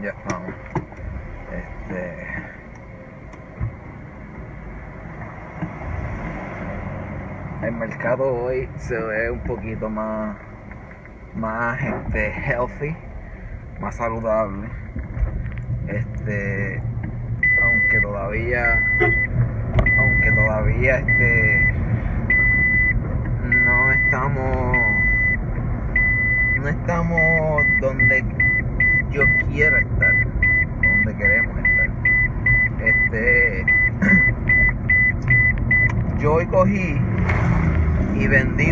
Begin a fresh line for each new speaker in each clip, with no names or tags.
Ya estamos. El mercado hoy se ve un poquito más healthy, más saludable. Aunque todavía no estamos donde yo quiero estar, donde queremos estar. Yo hoy cogí y vendí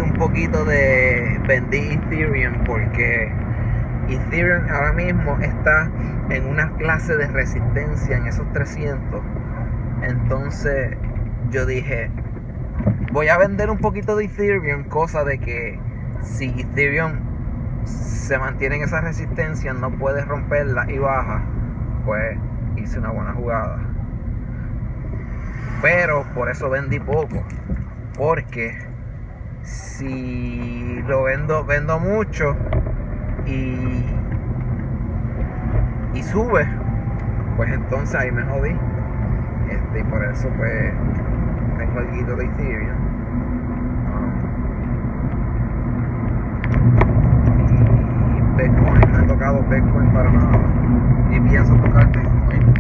Ethereum, porque Ethereum ahora mismo está en una clase de resistencia en esos 300. Entonces yo dije, voy a vender un poquito de Ethereum, cosa de que si Ethereum se mantiene en esa resistencia, no puede romperla y baja, pues hice una buena jugada. Pero por eso vendí poco, porque si lo vendo mucho y sube, pues entonces ahí me jodí. Y por eso pues tengo el guito de Ethereum. Y Bitcoin, no he tocado Bitcoin para nada, y pienso tocar Bitcoin.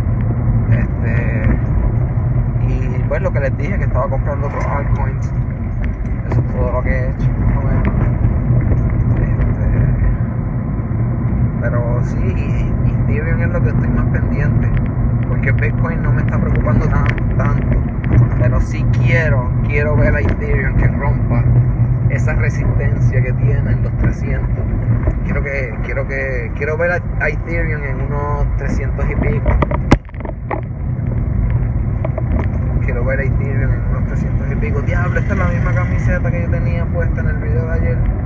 Y pues lo que les dije, que estaba comprando otros altcoins. Eso es todo lo que he hecho, más o menos. Pero sí, Ethereum es lo que estoy más pendiente, porque Bitcoin no me está preocupando tanto. Pero sí quiero ver a Ethereum que rompa esa resistencia que tiene en los 300. Quiero ver a Ethereum en unos 300 y pico. Quiero ver a Ethereum en unos 300 y pico. Diablo, esta es la misma camiseta que yo tenía puesta en el video de ayer.